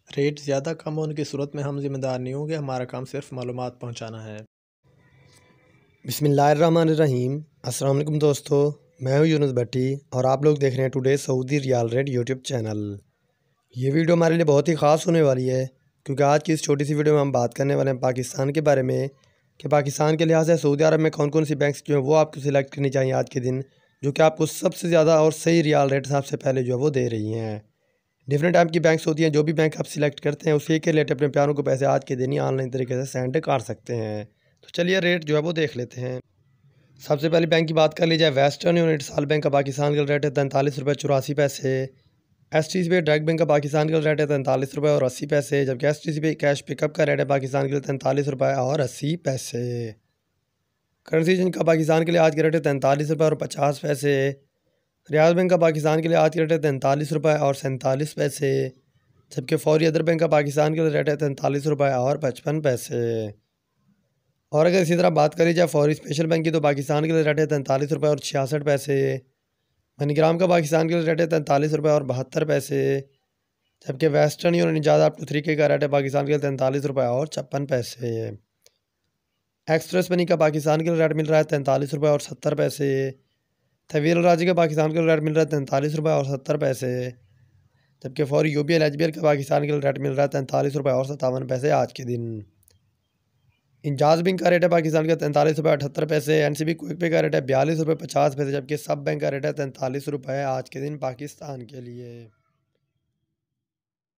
Rate ज़्यादा कम होने की सूरत में हम ज़िम्मेदार नहीं होंगे, हमारा काम सिर्फ मालूमात पहुंचाना है। बिस्मिल्लाहिर्रहमानिर्रहीम। अस्सलाम वालेकुम दोस्तों, मैं हूं यूनुस भट्टी और आप लोग देख रहे हैं today Saudi riyal rate YouTube channel. ये वीडियो हमारे लिए बहुत ही ख़ास होने वाली है क्योंकि आज की इस छोटी सी वीडियो में हम बात करने वाले हैं पाकिस्तान के बारे में कि पाकिस्तान के लिहाज से सऊदी अरब में कौन कौन सी बैंक्स जो है वो आपको सिलेक्ट करनी चाहिए आज के दिन, जो कि आपको सबसे ज़्यादा और सही रियाल रेट सबसे पहले जो है वो दे रही हैं। डिफरेंट टाइप की बैंक्स होती हैं, जो भी बैंक आप सिलेक्ट करते हैं उसी के रिलेटेड अपने प्यारों को पैसे आज के दिन ही ऑनलाइन तरीके से सेंड कर सकते हैं। तो चलिए रेट जो है वो देख लेते हैं। सबसे पहले बैंक की बात कर ली जाए, वेस्टर्न यूनिट साल बैंक का पाकिस्तान का रेट है 43 रुपये 84 पैसे। STC डायरेक्ट बैंक का पाकिस्तान का रेट है 43 रुपये और 80 पैसे, जबकि STC कैश पिकअप का रेट है पाकिस्तान के लिए 43 रुपये और 80 पैसे। करेंसी का पाकिस्तान के लिए आज के रेट है 43 रुपये और 50 पैसे। रियाल बैंक का पाकिस्तान के लिए आज के रेट है 43 रुपये और 47 पैसे, जबकि फौरी अदर बैंक का पाकिस्तान के लिए रेट है 43 रुपये और 55 पैसे। और अगर इसी तरह बात करी जाए फौरी स्पेशल बैंक की, तो पाकिस्तान के लिए रेट है 43 रुपये और 66 पैसे। मनीग्राम का पाकिस्तान के लिए रेट है 43 रुपये और 72 पैसे, जबकि वेस्टर्न यूनियन ज़्यादा अप टू 3K का रेट है पाकिस्तान के लिए 43 रुपये और 56 पैसे। एक्सप्रेस मनी का पाकिस्तान के लिए रेट मिल रहा है 43 रुपये और 70 पैसे। तवील राजी का पाकिस्तान के लिए रेट मिल रहा है 43 रुपये और 70 पैसे, जबकि फौरी UBL HBL का पाकिस्तान के लिए रेट मिल रहा है 43 रुपये और 57 पैसे आज के दिन। इंजाज बैंक का रेट है पाकिस्तान का 43 रुपये 78 पैसे। NCB क्विक पे का रेट है 42 रुपये 50 पैसे, जबकि सब बैंक का रेट है 43 रुपये आज के दिन पाकिस्तान के लिए।